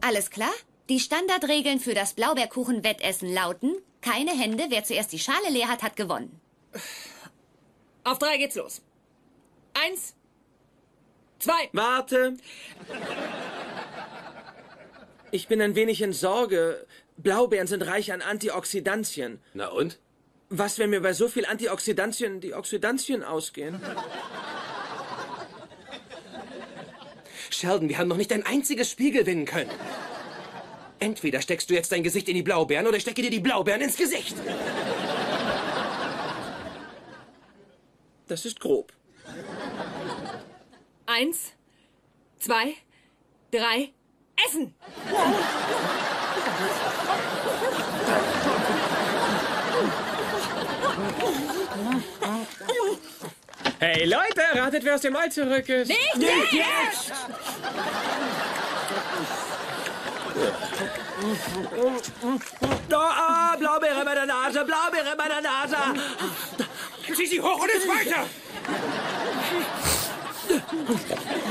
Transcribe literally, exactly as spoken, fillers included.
Alles klar? Die Standardregeln für das Blaubeerkuchen-Wettessen lauten: keine Hände, wer zuerst die Schale leer hat, hat gewonnen. Auf drei geht's los. Eins, zwei. Warte. Ich bin ein wenig in Sorge. Blaubeeren sind reich an Antioxidantien. Na und? Was, wenn mir bei so viel Antioxidantien die Oxidantien ausgehen? Sheldon, wir haben noch nicht ein einziges Spiel gewinnen können. Entweder steckst du jetzt dein Gesicht in die Blaubeeren oder ich stecke dir die Blaubeeren ins Gesicht. Das ist grob. Eins, zwei, drei, essen! Hey Leute, ratet, wer aus dem All zurück ist. Nicht, Nicht jetzt! Da, ah, Blaubeere in meiner Nase, Blaubeere in meiner Nase. Zieh sie hoch und ins Weiter!